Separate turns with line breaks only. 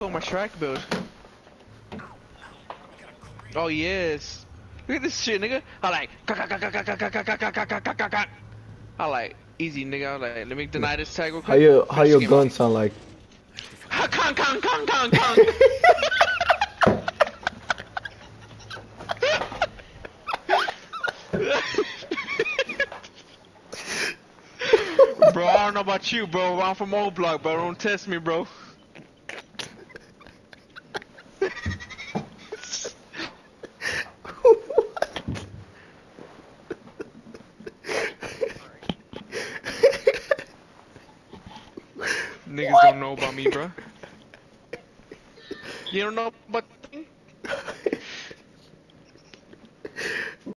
my Shrek build. Oh yes. Look at this shit, nigga. I like. I like easy, nigga. I like. Let me deny this tag real quick.
How your gun sound like?
Kong, Kong, Kong, Kong, Kong. Bro, I don't know about you, bro. I'm from O Block, bro. Don't test me, bro. Niggas don't know about me, bro. You don't know about